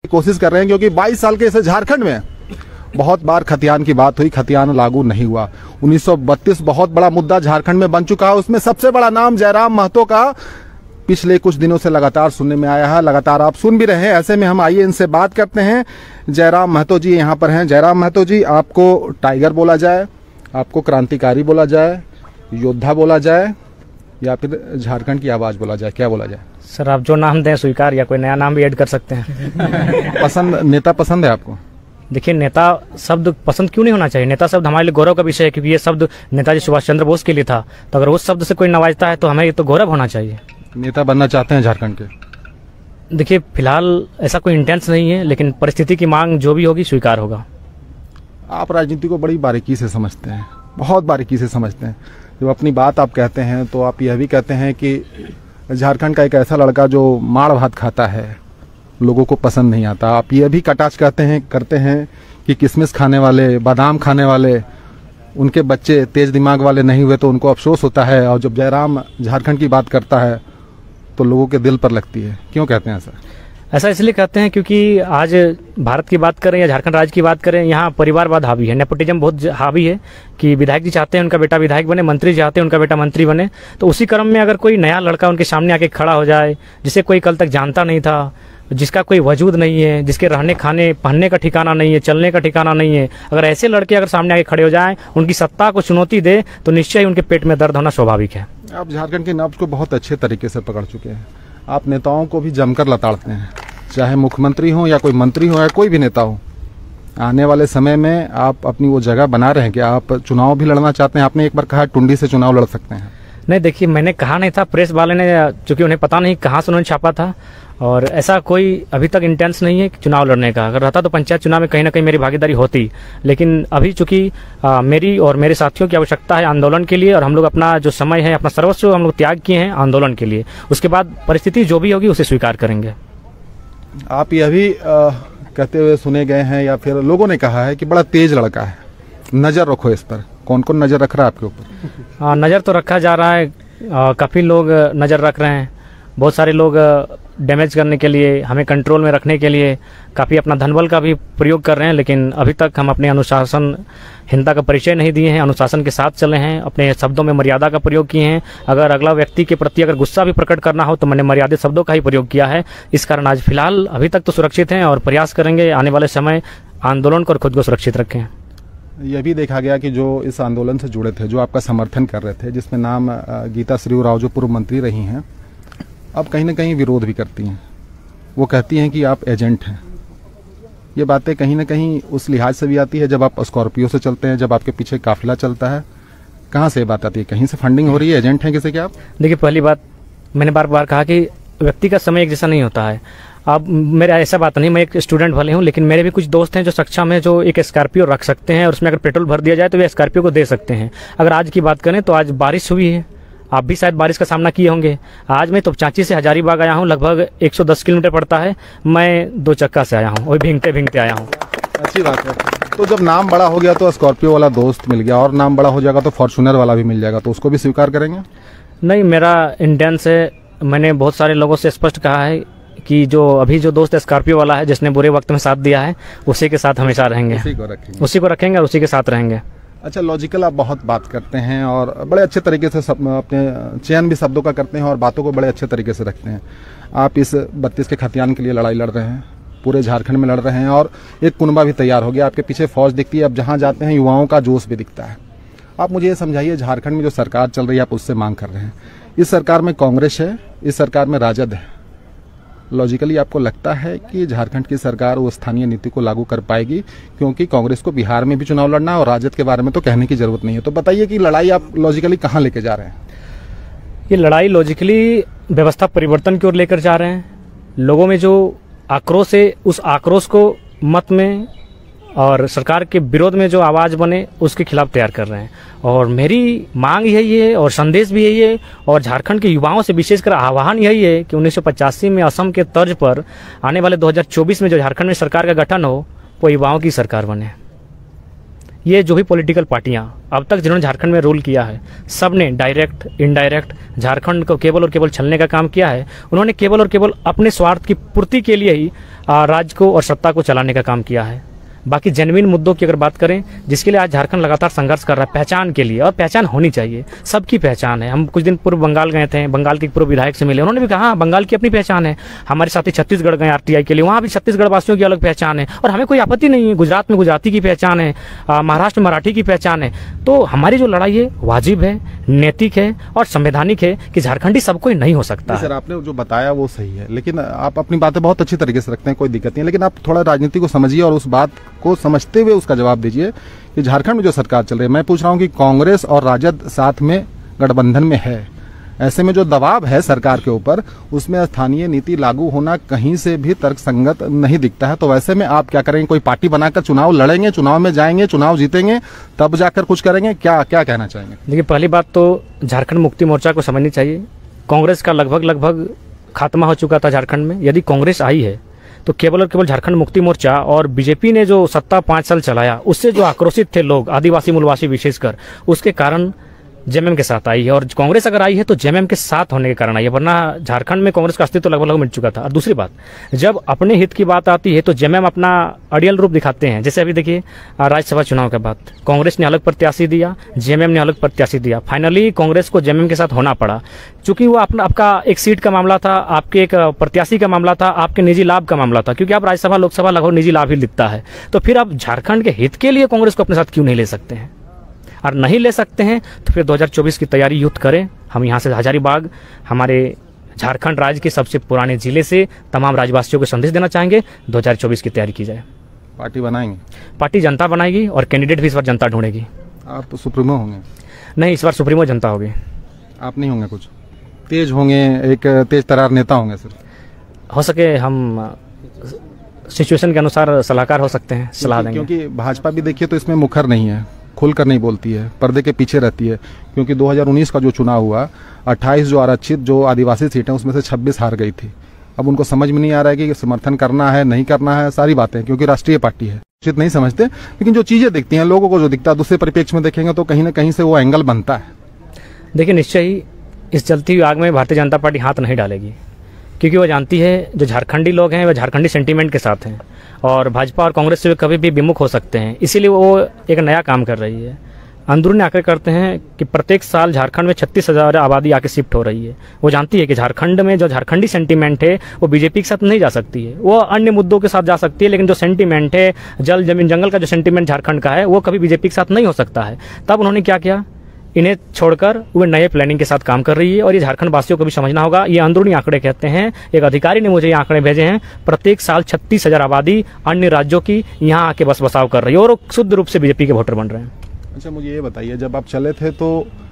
कोशिश कर रहे हैं, क्योंकि 22 साल के इस झारखंड में बहुत बार खतियान की बात हुई, खतियान लागू नहीं हुआ। 1932 बहुत बड़ा मुद्दा झारखंड में बन चुका है, उसमें सबसे बड़ा नाम जयराम महतो का पिछले कुछ दिनों से लगातार सुनने में आया है, लगातार आप सुन भी रहे हैं। ऐसे में हम आइए इनसे बात करते हैं। जयराम महतो जी यहाँ पर हैं। जयराम महतो जी, आपको टाइगर बोला जाए, आपको क्रांतिकारी बोला जाए, योद्धा बोला जाए, या फिर झारखंड की आवाज बोला जाए, क्या बोला जाए? सर आप जो नाम दें स्वीकार, या कोई नया नाम भी ऐड कर सकते हैं। पसंद नेता पसंद है आपको? देखिए, नेता शब्द पसंद क्यों नहीं होना चाहिए? नेता शब्द हमारे लिए गौरव का विषय है, क्योंकि ये शब्द नेताजी सुभाष चंद्र बोस के लिए था। तो अगर उस शब्द से कोई नवाजता है तो हमें ये तो गौरव होना चाहिए। नेता बनना चाहते हैं झारखंड के? देखिए, फिलहाल ऐसा कोई इंटेंस नहीं है, लेकिन परिस्थिति की मांग जो भी होगी स्वीकार होगा। आप राजनीति को बड़ी बारीकी से समझते हैं, बहुत बारीकी से समझते हैं। जब अपनी बात आप कहते हैं तो आप यह भी कहते हैं कि झारखंड का एक ऐसा लड़का जो माड़ भात खाता है, लोगों को पसंद नहीं आता। आप यह भी कटाक्ष करते हैं कि किशमिश खाने वाले, बादाम खाने वाले, उनके बच्चे तेज दिमाग वाले नहीं हुए तो उनको अफसोस होता है, और जब जयराम झारखंड की बात करता है तो लोगों के दिल पर लगती है। क्यों कहते हैं ऐसा? ऐसा इसलिए कहते हैं क्योंकि आज भारत की बात करें या झारखंड राज्य की बात करें, यहाँ परिवारवाद हावी है, नेपोटिज्म बहुत हावी है कि विधायक जी चाहते हैं उनका बेटा विधायक बने, मंत्री चाहते हैं उनका बेटा मंत्री बने। तो उसी क्रम में अगर कोई नया लड़का उनके सामने आके खड़ा हो जाए, जिसे कोई कल तक जानता नहीं था, जिसका कोई वजूद नहीं है, जिसके रहने खाने पहनने का ठिकाना नहीं है, चलने का ठिकाना नहीं है, अगर ऐसे लड़के अगर सामने आके खड़े हो जाएं, उनकी सत्ता को चुनौती दे, तो निश्चय ही उनके पेट में दर्द होना स्वाभाविक है। आप झारखंड के नब्ज को बहुत अच्छे तरीके से पकड़ चुके हैं। आप नेताओं को भी जमकर लताड़ते हैं, चाहे मुख्यमंत्री हो या कोई मंत्री हो या कोई भी नेता हो। आने वाले समय में आप अपनी वो जगह बना रहे हैं कि आप चुनाव भी लड़ना चाहते हैं? आपने एक बार कहा टुंडी से चुनाव लड़ सकते हैं। नहीं, देखिए, मैंने कहा नहीं था, प्रेस वाले ने, चूंकि उन्हें पता नहीं कहाँ से उन्होंने छापा था, और ऐसा कोई अभी तक इंटेंस नहीं है कि चुनाव लड़ने का। अगर रहता तो पंचायत चुनाव में कहीं ना कहीं मेरी भागीदारी होती, लेकिन अभी चूंकि मेरी और मेरे साथियों की आवश्यकता है आंदोलन के लिए, और हम लोग अपना जो समय है, अपना सर्वस्व हम लोग त्याग किए हैं आंदोलन के लिए। उसके बाद परिस्थिति जो भी होगी उसे स्वीकार करेंगे। आप यह भी कहते हुए सुने गए हैं, या फिर लोगों ने कहा है कि बड़ा तेज लड़का है, नजर रखो इस पर। कौन कौन नजर रख रहा है आपके ऊपर? नज़र तो रखा जा रहा है, काफ़ी लोग नज़र रख रहे हैं। बहुत सारे लोग डैमेज करने के लिए, हमें कंट्रोल में रखने के लिए काफ़ी अपना धनबल का भी प्रयोग कर रहे हैं, लेकिन अभी तक हम अपने अनुशासनहीनता का परिचय नहीं दिए हैं, अनुशासन के साथ चले हैं, अपने शब्दों में मर्यादा का प्रयोग किए हैं। अगर अगला व्यक्ति के प्रति अगर गुस्सा भी प्रकट करना हो तो मैंने मर्यादित शब्दों का ही प्रयोग किया है। इस कारण आज फिलहाल अभी तक तो सुरक्षित हैं, और प्रयास करेंगे आने वाले समय आंदोलन को और खुद को सुरक्षित रखें। यह भी देखा गया कि जो इस आंदोलन से जुड़े थे, जो आपका समर्थन कर रहे थे, जिसमें नाम गीता श्री राव जो पूर्व मंत्री रही हैं, अब कहीं ना कहीं विरोध भी करती हैं। वो कहती हैं कि आप एजेंट हैं। ये बातें कहीं ना कहीं उस लिहाज से भी आती है जब आप स्कॉर्पियो से चलते हैं, जब आपके पीछे काफिला चलता है। कहाँ से ये बात आती है? कहीं से फंडिंग हो रही है? एजेंट हैं किसी के आप? देखिए, पहली बात मैंने बार बार कहा कि व्यक्ति का समय एक जैसा नहीं होता है। अब मेरा ऐसा बात नहीं, मैं एक स्टूडेंट भले हूँ, लेकिन मेरे भी कुछ दोस्त हैं जो सक्षम हैं, जो एक स्कॉर्पियो रख सकते हैं, और उसमें अगर पेट्रोल भर दिया जाए तो वे स्कॉर्पियो को दे सकते हैं। अगर आज की बात करें तो आज बारिश हुई है, आप भी शायद बारिश का सामना किए होंगे। आज मैं तोपचांची से हजारीबाग आया हूँ, लगभग 110 किलोमीटर पड़ता है। मैं 2 चक्का से आया हूँ, वही भींगते भींगते आया हूँ। अच्छी बात है। तो जब नाम बड़ा हो गया तो स्कॉर्पियो वाला दोस्त मिल गया, और नाम बड़ा हो जाएगा तो फॉर्च्यूनर वाला भी मिल जाएगा, तो उसको भी स्वीकार करेंगे? नहीं, मेरा इंटेंस है, मैंने बहुत सारे लोगों से स्पष्ट कहा है कि जो अभी जो दोस्त स्कॉर्पियो वाला है, जिसने बुरे वक्त में साथ दिया है, उसी के साथ हमेशा रहेंगे, उसी को रखेंगे और उसी के साथ रहेंगे। अच्छा, लॉजिकल आप बहुत बात करते हैं, और बड़े अच्छे तरीके से अपने चयन भी शब्दों का करते हैं, और बातों को बड़े अच्छे तरीके से रखते हैं। आप इस 32 के खतियान के लिए लड़ाई लड़ रहे हैं, पूरे झारखंड में लड़ रहे हैं, और एक कुनबा भी तैयार हो गया, आपके पीछे फौज दिखती है। अब जहाँ जाते हैं युवाओं का जोश भी दिखता है। आप मुझे ये समझाइए, झारखंड में जो सरकार चल रही है, आप उससे मांग कर रहे हैं, इस सरकार में कांग्रेस है, इस सरकार में राजद है। लॉजिकली आपको लगता है कि झारखंड की सरकार वो स्थानीय नीति को लागू कर पाएगी? क्योंकि कांग्रेस को बिहार में भी चुनाव लड़ना है, और राजद के बारे में तो कहने की जरूरत नहीं है। तो बताइए कि लड़ाई आप लॉजिकली कहाँ लेके जा रहे हैं? ये लड़ाई लॉजिकली व्यवस्था परिवर्तन की ओर लेकर जा रहे हैं। लोगों में जो आक्रोश है, उस आक्रोश को मत में और सरकार के विरोध में जो आवाज बने, उसके खिलाफ तैयार कर रहे हैं। और मेरी मांग यही है, और संदेश भी यही है, और झारखंड के युवाओं से विशेषकर आह्वान यही है कि 1985 में असम के तर्ज पर आने वाले 2024 में जो झारखंड में सरकार का गठन हो, वो युवाओं की सरकार बने। ये जो भी पॉलिटिकल पार्टियां अब तक जिन्होंने झारखंड में रूल किया है, सब ने डायरेक्ट इनडायरेक्ट झारखंड को केवल और केवल छलने का काम किया है। उन्होंने केवल और केवल अपने स्वार्थ की पूर्ति के लिए ही राज्य को और सत्ता को चलाने का काम किया है। बाकी जेन्युइन मुद्दों की अगर बात करें, जिसके लिए आज झारखंड लगातार संघर्ष कर रहा है पहचान के लिए, और पहचान होनी चाहिए, सबकी पहचान है। हम कुछ दिन पूर्व बंगाल गए थे, बंगाल के पूर्व विधायक से मिले, उन्होंने भी कहा बंगाल की अपनी पहचान है। हमारे साथी छत्तीसगढ़ गए आरटीआई के लिए, वहाँ भी छत्तीसगढ़ वासियों की अलग पहचान है और हमें कोई आपत्ति नहीं है। गुजरात में गुजराती की पहचान है, महाराष्ट्र में मराठी की पहचान है। तो हमारी जो लड़ाई है वाजिब है, नैतिक है और संवैधानिक है कि झारखंडी सब कोई नहीं हो सकता। सर आपने जो बताया वो सही है, लेकिन आप अपनी बातें बहुत अच्छी तरीके से रखते हैं, कोई दिक्कत नहीं है, लेकिन आप थोड़ा राजनीति को समझिए और उस बात को समझते हुए उसका जवाब दीजिए कि झारखंड में जो सरकार चल रही है, मैं पूछ रहा हूं कि कांग्रेस और राजद साथ में गठबंधन में है, ऐसे में जो दबाव है सरकार के ऊपर, उसमें स्थानीय नीति लागू होना कहीं से भी तर्कसंगत नहीं दिखता है। तो वैसे में आप क्या करेंगे? कोई पार्टी बनाकर चुनाव लड़ेंगे, चुनाव में जाएंगे, चुनाव जीतेंगे, तब जाकर कुछ करेंगे? क्या क्या कहना चाहेंगे? देखिए, पहली बात तो झारखंड मुक्ति मोर्चा को समझनी चाहिए। कांग्रेस का लगभग खात्मा हो चुका था झारखंड में। यदि कांग्रेस आई है तो केवल और केवल झारखंड मुक्ति मोर्चा और बीजेपी ने जो सत्ता 5 साल चलाया, उससे जो आक्रोशित थे लोग, आदिवासी मूलवासी विशेषकर, उसके कारण जेएमएम के साथ आई है। और कांग्रेस अगर आई है तो जेएमएम के साथ होने के कारण आई है, वरना झारखंड में कांग्रेस का अस्तित्व लगभग मिट चुका था। और दूसरी बात, जब अपने हित की बात आती है तो जेएमएम अपना अड़ियल रूप दिखाते हैं। जैसे अभी देखिए राज्यसभा चुनाव के बाद कांग्रेस ने अलग प्रत्याशी दिया, जेएमएम ने अलग प्रत्याशी दिया। फाइनली कांग्रेस को जेएमएम के साथ होना पड़ा, क्योंकि वो आपका एक सीट का मामला था, आपके एक प्रत्याशी का मामला था, आपके निजी लाभ का मामला था, क्योंकि आप राज्यसभा लोकसभा लगभग निजी लाभ ही दिखता है। तो फिर आप झारखंड के हित के लिए कांग्रेस को अपने साथ क्यों नहीं ले सकते हैं? और नहीं ले सकते हैं तो फिर 2024 की तैयारी युद्ध करें। हम यहाँ से हजारीबाग, हमारे झारखंड राज्य के सबसे पुराने जिले से तमाम राज्यवासियों को संदेश देना चाहेंगे, 2024 की तैयारी की जाए। पार्टी बनाएंगे? पार्टी जनता बनाएगी और कैंडिडेट भी इस बार जनता ढूंढेगी। आप तो सुप्रीमो होंगे? नहीं, इस बार सुप्रीमो जनता होगी। आप नहीं होंगे? कुछ तेज होंगे, एक तेज तरार नेता होंगे? सर हो सके हम सिचुएशन के अनुसार सलाहकार हो सकते हैं, सलाह देंगे। क्योंकि भाजपा भी देखिए तो इसमें मुखर नहीं है, खुलकर नहीं बोलती है, पर्दे के पीछे रहती है। क्योंकि 2019 का जो चुनाव हुआ, 28 जो आरक्षित जो आदिवासी सीटें, उसमें से 26 हार गई थी। अब उनको समझ में नहीं आ रहा है कि समर्थन करना है नहीं करना है, सारी बातें, क्योंकि राष्ट्रीय पार्टी है, उचित नहीं समझते। लेकिन जो चीजें दिखती हैं लोगों को, जो दिखता है दूसरे परिप्रेक्ष्य में देखेंगे तो कहीं ना कहीं से वो एंगल बनता है। देखिए, निश्चय ही इस जलती हुई आग में भारतीय जनता पार्टी हाथ नहीं डालेगी, क्योंकि वो जानती है जो झारखंडी लोग हैं वह झारखंडी सेंटीमेंट के साथ हैं और भाजपा और कांग्रेस से वे कभी भी विमुख हो सकते हैं। इसीलिए वो एक नया काम कर रही है। अंदरूनी आंकड़े करते हैं कि प्रत्येक साल झारखंड में 36,000 आबादी आके शिफ्ट हो रही है। वो जानती है कि झारखंड में जो झारखंडी सेंटीमेंट है वो बीजेपी के साथ नहीं जा सकती है, वो अन्य मुद्दों के साथ जा सकती है, लेकिन जो सेंटीमेंट है जल जमीन जंगल का जो सेंटीमेंट झारखंड का है वो कभी बीजेपी के साथ नहीं हो सकता है। तब उन्होंने क्या किया, इन्हें छोड़कर वो नए प्लानिंग के साथ काम कर रही है और ये झारखंड वासियों को भी समझना होगा। ये अंदरूनी आंकड़े कहते हैं, एक अधिकारी ने मुझे ये आंकड़े भेजे हैं, प्रत्येक साल 36,000 आबादी अन्य राज्यों की यहाँ आके बस बसाव कर रही है और वो शुद्ध रूप से बीजेपी के वोटर बन रहे हैं। अच्छा, मुझे ये बताइए, जब आप चले थे तो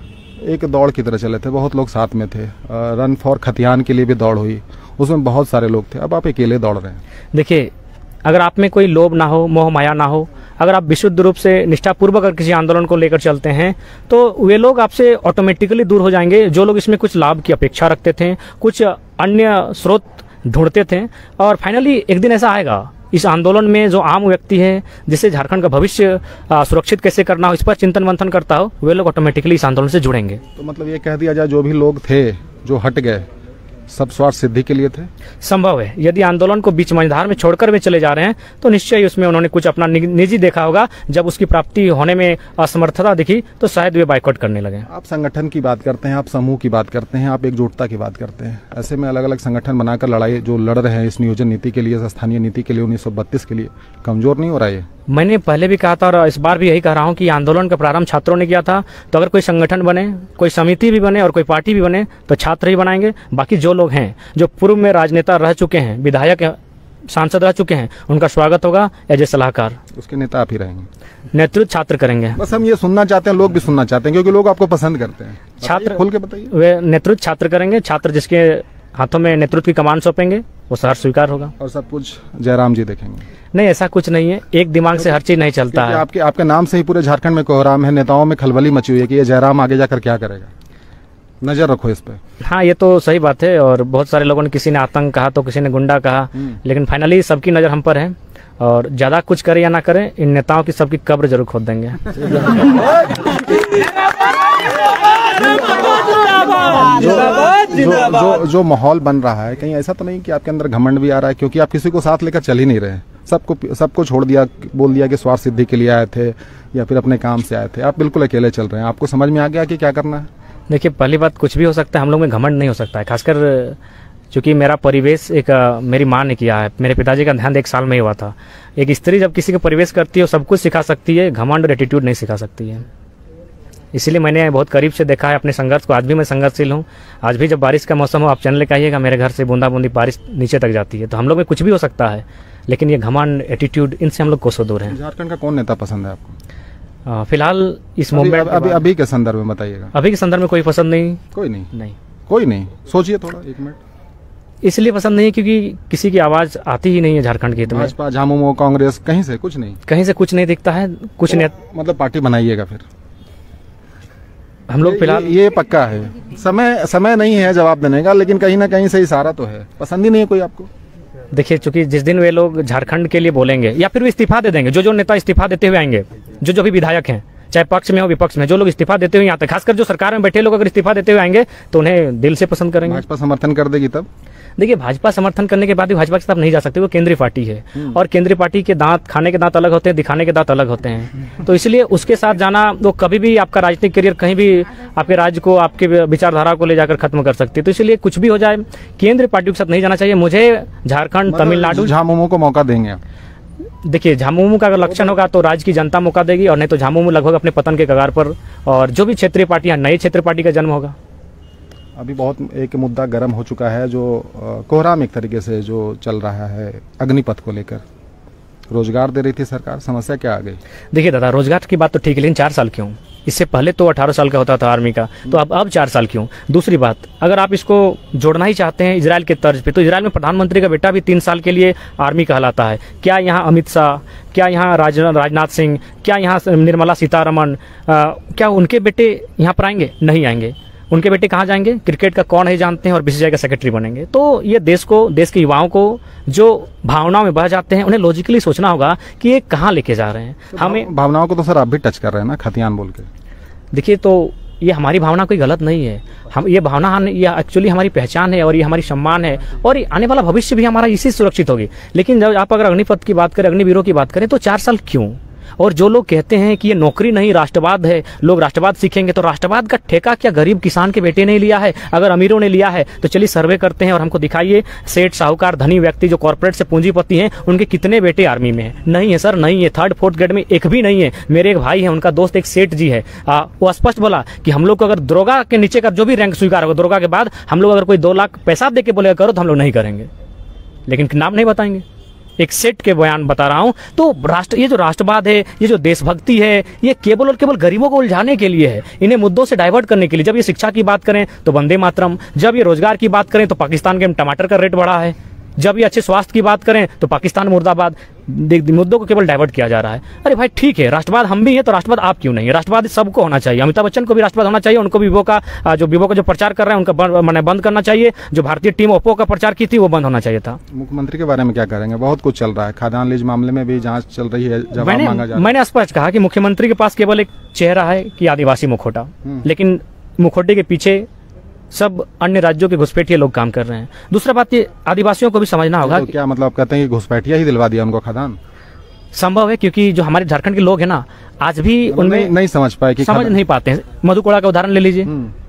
एक दौड़ की तरह चले थे, बहुत लोग साथ में थे, रन फॉर खतियान के लिए भी दौड़ हुई, उसमें बहुत सारे लोग थे, अब आप अकेले दौड़ रहे हैं। देखिए, अगर आप में कोई लोभ ना हो, मोह माया ना हो, अगर आप विशुद्ध रूप से निष्ठापूर्वक अगर किसी आंदोलन को लेकर चलते हैं तो वे लोग आपसे ऑटोमेटिकली दूर हो जाएंगे जो लोग इसमें कुछ लाभ की अपेक्षा रखते थे, कुछ अन्य स्रोत ढूंढते थे। और फाइनली एक दिन ऐसा आएगा इस आंदोलन में जो आम व्यक्ति है, जिससे झारखंड का भविष्य सुरक्षित कैसे करना हो, इस पर चिंतन मंथन करता हो, वे लोग ऑटोमेटिकली इस आंदोलन से जुड़ेंगे। तो मतलब ये कह दिया जाए जो भी लोग थे जो हट गए, सब स्वार्थ सिद्धि के लिए थे? संभव है, यदि आंदोलन को बीच मंझधार में छोड़कर वे चले जा रहे हैं तो निश्चय ही उसमें उन्होंने कुछ अपना निजी देखा होगा। जब उसकी प्राप्ति होने में असमर्थता दिखी तो शायद वे बाइकआउट करने लगे। आप संगठन की बात करते हैं, आप समूह की बात करते हैं, आप एकजुटता की बात करते हैं, ऐसे में अलग अलग संगठन बनाकर लड़ाई जो लड़ रहे हैं इस नियोजन नीति के लिए, स्थानीय नीति के लिए, 1932 के लिए, कमजोर नहीं हो रहा है? मैंने पहले भी कहा था और इस बार भी यही कह रहा हूं कि आंदोलन का प्रारंभ छात्रों ने किया था। तो अगर कोई संगठन बने, कोई समिति भी बने और कोई पार्टी भी बने तो छात्र ही बनाएंगे। बाकी जो लोग हैं, जो पूर्व में राजनेता रह चुके हैं, विधायक सांसद रह चुके हैं, उनका स्वागत होगा एज ए सलाहकार। उसके नेता आप ही रहेंगे? नेतृत्व छात्र करेंगे। बस हम ये सुनना चाहते हैं, लोग भी सुनना चाहते हैं, क्योंकि लोग आपको पसंद करते हैं। छात्र खोल के बताइए। वे नेतृत्व छात्र करेंगे, छात्र जिसके हाथों में नेतृत्व की कमान सौंपेंगे वो सहर्ष स्वीकार होगा। और सब कुछ जयराम जी देखेंगे? नहीं, ऐसा कुछ नहीं है, एक दिमाग से हर चीज नहीं चलता है। आपके नाम से ही पूरे झारखंड में कोहराम है, नेताओं में खलबली मची हुई है कि ये जयराम आगे जाकर क्या करेगा। नजर रखो इस पे। हाँ, ये तो सही बात है और बहुत सारे लोगों ने, किसी ने आतंक कहा तो किसी ने गुंडा कहा, लेकिन फाइनली सबकी नजर हम पर है और ज़्यादा कुछ करें या ना करें, इन नेताओं की सबकी कब्र जरूर खोद देंगे। जो माहौल बन रहा है, कहीं ऐसा तो नहीं कि आपके अंदर घमंड भी आ रहा है, क्योंकि आप किसी को साथ लेकर चल ही नहीं रहे, सबको छोड़ दिया, बोल दिया कि स्वार्थ सिद्धि के लिए आए थे या फिर अपने काम से आए थे, आप बिल्कुल अकेले चल रहे हैं। आपको समझ में आ गया कि क्या करना है? देखिए, पहली बात, कुछ भी हो सकता है, हम लोग में घमंड नहीं हो सकता है। खासकर चूँकि मेरा परिवेश मेरी माँ ने किया है, मेरे पिताजी का ध्यान 1 साल में ही हुआ था। एक स्त्री जब किसी का परिवेश करती है, सब कुछ सिखा सकती है, घमंड और एटीट्यूड नहीं सिखा सकती है। इसीलिए मैंने बहुत करीब से देखा है अपने संघर्ष को। आज भी मैं संघर्षशील हूँ। आज भी जब बारिश का मौसम हो, आप चैनल लेकर आइएगा, मेरे घर से बूंदा बूंदी बारिश नीचे तक जाती है। तो हम लोग में कुछ भी हो सकता है, लेकिन ये घमंड, एटीट्यूड, इनसे हम लोग कोसों दूर हैं। झारखंड का कौन नेता पसंद है आपको? फिलहाल इस मूवमेंट अभी के संदर्भ में बताइएगा। अभी के संदर्भ में कोई पसंद नहीं। कोई नहीं। सोचिए थोड़ा, 1 मिनट। इसलिए पसंद नहीं क्योंकि किसी की आवाज आती ही नहीं है झारखंड की। भाजपा, झामुमो, कांग्रेस, कहीं से कुछ नहीं, कहीं से कुछ नहीं दिखता है। कुछ नहीं, मतलब पार्टी बनाइएगा फिर। हम लोग फिलहाल ये पक्का है, समय नहीं है जवाब देने का, लेकिन कहीं ना कहीं से इशारा तो है। पसंद ही नहीं है कोई आपको? देखिए, चूंकि जिस दिन वे लोग झारखंड के लिए बोलेंगे या फिर वे इस्तीफा दे देंगे, जो नेता इस्तीफा देते हुए आएंगे, जो भी विधायक हैं, चाहे पक्ष में हो विपक्ष में, जो लोग इस्तीफा देते हुए आते हैं, खासकर जो सरकार में बैठे लोग अगर इस्तीफा देते हुए आएंगे तो उन्हें दिल से पसंद करेंगे। भाजपा समर्थन कर देगी तब? देखिए, भाजपा समर्थन करने के बाद भी भाजपा के साथ नहीं जा सकते, वो केंद्रीय पार्टी है और केंद्रीय पार्टी के दांत, खाने के दांत अलग होते हैं, दिखाने के दांत अलग होते हैं। तो इसलिए उसके साथ जाना वो कभी भी आपका राजनीतिक करियर कहीं भी आपके राज्य को, आपके विचारधारा को ले जाकर खत्म कर सकती है। तो इसलिए कुछ भी हो जाए, केंद्रीय पार्टी के साथ नहीं जाना चाहिए। मुझे झारखंड, तमिलनाडु, झामुमो को मौका देंगे आप? देखिए, झामुमो का अगर लक्षण होगा तो राज्य की जनता मौका देगी, और नहीं तो झामुमो लगभग अपने पतन के कगार पर, और जो भी क्षेत्रीय पार्टियां, नई क्षेत्रीय पार्टी का जन्म होगा। अभी बहुत एक मुद्दा गर्म हो चुका है, जो कोहराम एक तरीके से जो चल रहा है अग्निपथ को लेकर। रोजगार दे रही थी सरकार, समस्या क्या आ गई? देखिए दादा, रोजगार की बात तो ठीक है, लेकिन 4 साल क्यों? इससे पहले तो 18 साल का होता था आर्मी का, तो अब 4 साल क्यों? दूसरी बात, अगर आप इसको जोड़ना ही चाहते हैं इजराइल के तर्ज पे, तो इजराइल में प्रधानमंत्री का बेटा भी 3 साल के लिए आर्मी कहलाता है। क्या यहाँ अमित शाह, क्या यहाँ राजनाथ सिंह, क्या यहाँ निर्मला सीतारमण, क्या उनके बेटे यहाँ पर आएंगे? नहीं आएंगे। उनके बेटे कहाँ जाएंगे? क्रिकेट का कौन है जानते हैं, और बीसीसीआई का सेक्रेटरी बनेंगे। तो ये देश के युवाओं को जो भावनाओं में बह जाते हैं, उन्हें लॉजिकली सोचना होगा कि ये कहाँ लेके जा रहे हैं। तो हमें भावनाओं को तो सर आप भी टच कर रहे हैं ना, खतियान बोल के। देखिए, तो ये हमारी भावना कोई गलत नहीं है। हम ये भावना, ये एक्चुअली हमारी पहचान है और ये हमारी सम्मान है, और आने वाला भविष्य भी हमारा इसी सुरक्षित होगी। लेकिन जब आप अगर अग्निपथ की बात करें, अग्निवीरों की बात करें, तो 4 साल क्यों? और जो लोग कहते हैं कि ये नौकरी नहीं राष्ट्रवाद है, लोग राष्ट्रवाद सीखेंगे, तो राष्ट्रवाद का ठेका क्या गरीब किसान के बेटे ने लिया है? अगर अमीरों ने लिया है तो चलिए सर्वे करते हैं और हमको दिखाइए, सेठ, साहूकार, धनी व्यक्ति जो कॉर्पोरेट से पूंजीपति हैं, उनके कितने बेटे आर्मी में हैं? नहीं है सर, नहीं है। 3rd 4th ग्रेड में एक भी नहीं है। मेरे एक भाई है, उनका दोस्त एक सेठ जी है, वो स्पष्ट बोला कि हम लोग को अगर दरोगा के नीचे का जो भी रैंक स्वीकार होगा, दरोगा के बाद हम लोग अगर कोई 2 लाख पैसा दे के बोलेगा करो, तो हम लोग नहीं करेंगे, लेकिन नाम नहीं बताएंगे। एक सेट के बयान बता रहा हूं। तो ये जो राष्ट्रवाद है, ये जो देशभक्ति है, ये केवल और केवल गरीबों को उलझाने के लिए है, इन्हें मुद्दों से डाइवर्ट करने के लिए। जब ये शिक्षा की बात करें तो वंदे मातरम, जब ये रोजगार की बात करें तो पाकिस्तान के टमाटर का रेट बढ़ा है, जब ये अच्छे स्वास्थ्य की बात करें तो पाकिस्तान मुर्दाबाद। मुद्दों को केवल डाइवर्ट किया जा रहा है। अरे भाई ठीक है, राष्ट्रवाद हम भी हैं, तो राष्ट्रवाद आप क्यों नहीं है? राष्ट्रवाद सबको होना चाहिए। अमिताभ बच्चन को भी राष्ट्रवाद होना चाहिए, उनको भी विवो का जो प्रचार कर रहे हैं उनका बंद करना चाहिए। जो भारतीय टीम ओप्पो का प्रचार की थी वो बंद होना चाहिए था। मुख्यमंत्री के बारे में क्या करेंगे? बहुत कुछ चल रहा है, खादान लीज मामले में भी जांच चल रही है, जवाब मांगा जा रहा है। मैंने स्पष्ट कहा कि मुख्यमंत्री के पास केवल एक चेहरा है कि आदिवासी मुखौटा, लेकिन मुखौटे के पीछे सब अन्य राज्यों के घुसपैठिए लोग काम कर रहे हैं। दूसरा बात, ये आदिवासियों को भी समझना होगा। तो क्या मतलब कहते हैं कि घुसपैठिया ही दिलवा दिया उनको खादान? संभव है, क्योंकि जो हमारे झारखंड के लोग हैं ना, आज भी उनमें नहीं समझ पाए कि समझ नहीं पाते हैं। मधुकोड़ा का उदाहरण ले लीजिए,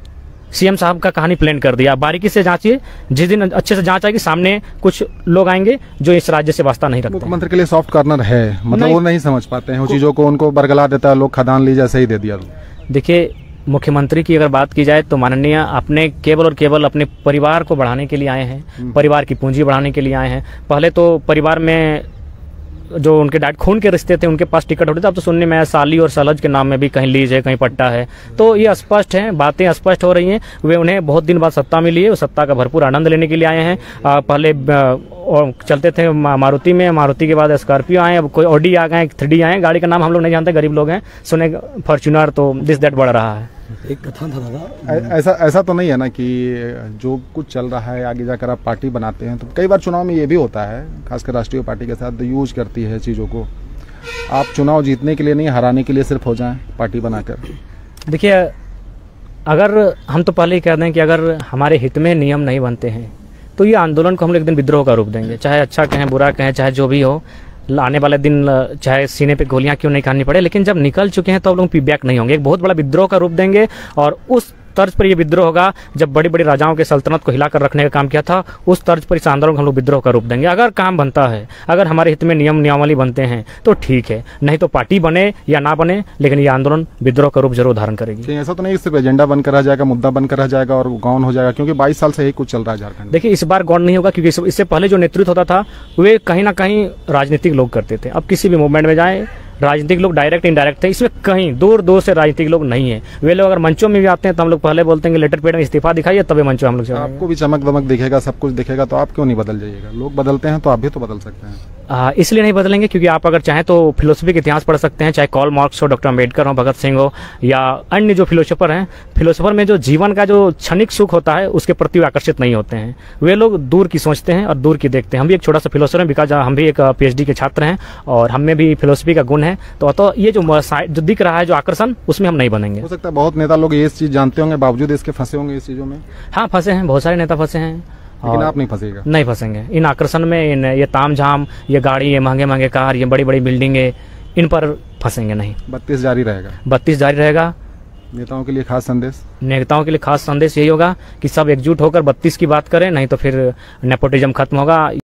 सीएम साहब का कहानी प्लान कर दिया, बारीकी से जांचिए। जिस दिन अच्छे से जांच आएगी, सामने कुछ लोग आएंगे जो इस राज्य से वास्ता नहीं रखते। मुख्यमंत्री के लिए सॉफ्ट कॉर्नर है, मतलब वो नहीं समझ पाते हैं चीजों को, उनको बरगला देता है लोग, खादान लीज ऐसे ही दे दिया। देखिए, मुख्यमंत्री की अगर बात की जाए तो माननीय अपने केवल और केवल अपने परिवार को बढ़ाने के लिए आए हैं, परिवार की पूंजी बढ़ाने के लिए आए हैं। पहले तो परिवार में जो उनके डायरेक्ट खून के रिश्ते थे उनके पास टिकट होते थे, अब तो सुनने में साली और सलज के नाम में भी कहीं लीज है, कहीं पट्टा है। तो ये स्पष्ट है, बातें स्पष्ट हो रही हैं। वे उन्हें बहुत दिन बाद सत्ता मिली है, उस सत्ता का भरपूर आनंद लेने के लिए आए हैं। पहले चलते थे मारुति में, मारुति के बाद स्कॉर्पियो आए, अब कोई ऑडी आ गए, 3D आए। गाड़ी का नाम हम लोग नहीं जानते, गरीब लोग हैं, सुने फॉर्च्यूनर, तो दिस दैट बढ़ रहा है। एक कथन था दादा, ऐसा तो नहीं है ना कि जो कुछ चल रहा है आगे जाकर आप पार्टी बनाते हैं, तो कई बार चुनाव में ये भी होता है, खासकर राष्ट्रीय पार्टी के साथ यूज करती है चीज़ों को। आप चुनाव जीतने के लिए नहीं, हराने के लिए सिर्फ हो जाएं पार्टी बनाकर। देखिए, अगर हम तो पहले ही कह दें कि अगर हमारे हित में नियम नहीं बनते हैं तो ये आंदोलन को हम लोग एक दिन विद्रोह का रूप देंगे, चाहे अच्छा कहें बुरा कहें, चाहे जो भी हो। आने वाले दिन चाहे सीने पे गोलियां क्यों नहीं खानी पड़े, लेकिन जब निकल चुके हैं तो हम लोग फीडबैक नहीं होंगे, एक बहुत बड़ा विद्रोह का रूप देंगे। और उस तर्ज पर ये विद्रोह होगा जब बड़ी बड़ी राजाओं के सल्तनत को हिलाकर रखने का काम किया था, उस तर्ज पर इस आंदोलन को हम लोग विद्रोह का रूप देंगे। अगर काम बनता है, अगर हमारे हित में नियम नियमावली बनते हैं तो ठीक है, नहीं तो पार्टी बने या ना बने, लेकिन ये आंदोलन विद्रोह का रूप जरूर धारण करेगी। ऐसा तो नहीं सिर्फ एजेंडा बनकर रह जाएगा, मुद्दा बनकर रह जाएगा और गौन हो जाएगा, क्योंकि 22 साल से यही कुछ चल रहा है झारखंड। देखिए, इस बार गौन नहीं होगा, क्योंकि इससे पहले जो नेतृत्व होता था वे कहीं ना कहीं राजनीतिक लोग करते थे। अब किसी भी मूवमेंट में जाए, राजनीतिक लोग डायरेक्ट इनडायरेक्ट थे, इसमें कहीं दूर दूर से राजनीतिक लोग नहीं है। वे लोग अगर मंचों में भी आते हैं तो हम लोग पहले बोलते हैं कि लेटर पेड में इस्तीफा दिखाइए, तभी मंचों हम लोग चलेंगे। आपको भी चमक दमक दिखेगा, सब कुछ दिखेगा, तो आप क्यों नहीं बदल जाइएगा? लोग बदलते हैं तो आप भी तो बदल सकते हैं। इसलिए नहीं बदलेंगे क्योंकि आप अगर चाहें तो फिलोसफी के इतिहास पढ़ सकते हैं, चाहे कार्ल मार्क्स हो, डॉक्टर अम्बेडकर हो, भगत सिंह हो, या अन्य जो फिलोसोफर हैं। फिलोसोफर में जो जीवन का जो क्षणिक सुख होता है उसके प्रति आकर्षित नहीं होते हैं, वे लोग दूर की सोचते हैं और दूर की देखते हैं। हम भी एक छोटा सा फिलोसोफर हैं, बिकॉज हम भी एक PhD के छात्र हैं और हम में भी फिलोसफी का गुण है। तो ये जो दिख रहा है जो आकर्षण, उसमें हम नहीं बनेंगे। हो सकता है बहुत नेता लोग ये चीज जानते होंगे, बावजूद इसके फंसे होंगे इस चीजों में। हाँ, फंसे हैं, बहुत सारे नेता फंसे हैं, लेकिन आप नहीं फंसेगा। नहीं फंसेंगे इन आकर्षण में, इन ये तामझाम, ये गाड़ी, ये महंगे महंगे कार, ये बड़ी बड़ी बिल्डिंगें, इन पर फंसेंगे नहीं। 32 जारी रहेगा। 32 जारी रहेगा। नेताओं के लिए खास संदेश? नेताओं के लिए खास संदेश यही होगा कि सब एकजुट होकर 32 की बात करें, नहीं तो फिर नेपोटिज्म खत्म होगा।